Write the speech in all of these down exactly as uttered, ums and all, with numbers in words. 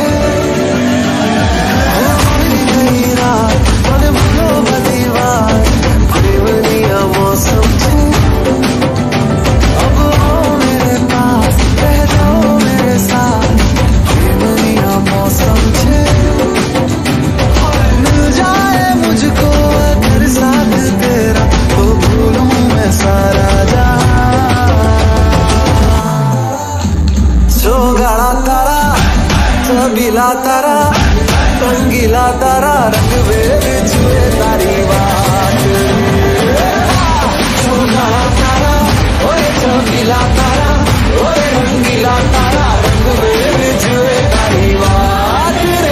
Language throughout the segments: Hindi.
रंगीला तारा रंगीला तारा रंग में छुए तारी बात रंगीला तारा ओए रंगीला तारा ओए रंगीला तारा रंग में छुए तारी बात रे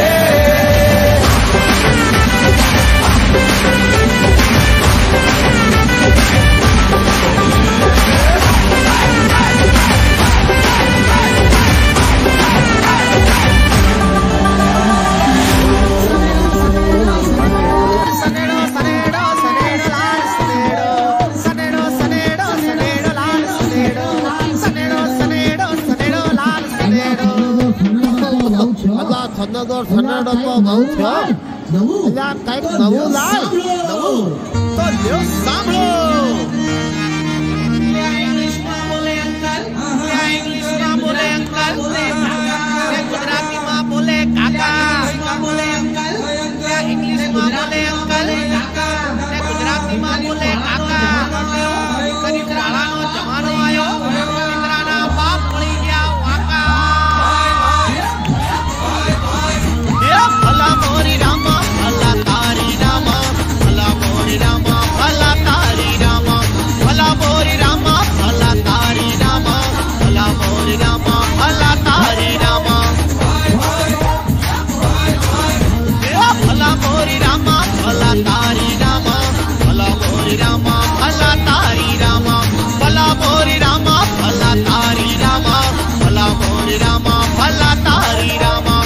Another Fernando Mautia. Ya kait nawu lai. Nawu. To yo samlo. Ya English ma bole uncle. Ya English ma bole uncle. Ya Gujarati ma bole kaka. Ma bole uncle. Ya English ma bole uncle. Kaka. Ya Gujarati ma bole kaka. Kari krala no jamano ayo. Mitrana baap muli gya waka. Bhala mori Rama, bhala tari Rama, bhala mori Rama, bhala tari Rama, bhala mori Rama, bhala tari Rama, bhala mori Rama, bhala tari Rama. Bhala mori Rama, bhala tari Rama, bhala mori Rama, bhala tari Rama, bhala mori Rama, bhala tari Rama, bhala mori Rama, bhala tari Rama.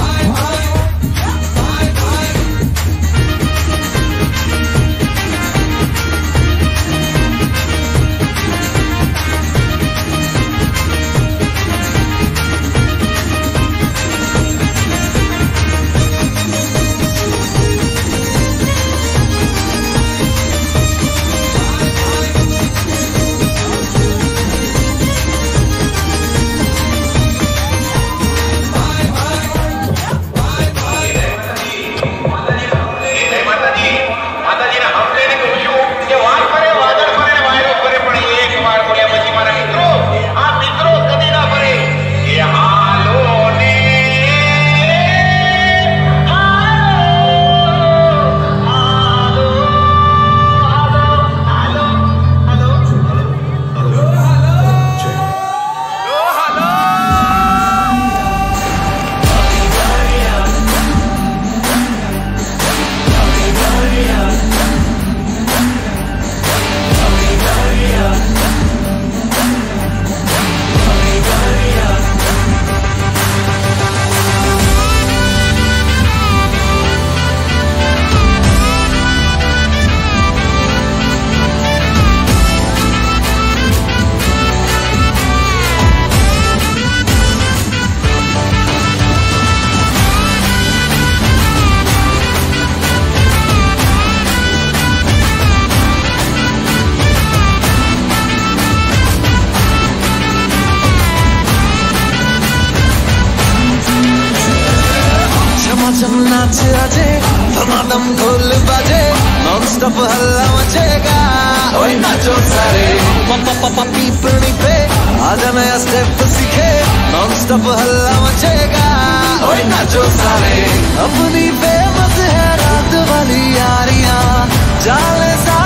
नाच आजे धमाधम ढोल बाजे नॉन स्टॉप हल्ला मचेगा ओए नाचो सारे पापा पापा पीपनी पे आजा नया स्टेप सीखे नॉन स्टॉप हल्ला मचेगा ओए नाचो सारे अपनी फेमस है रात वाली यारियां जाले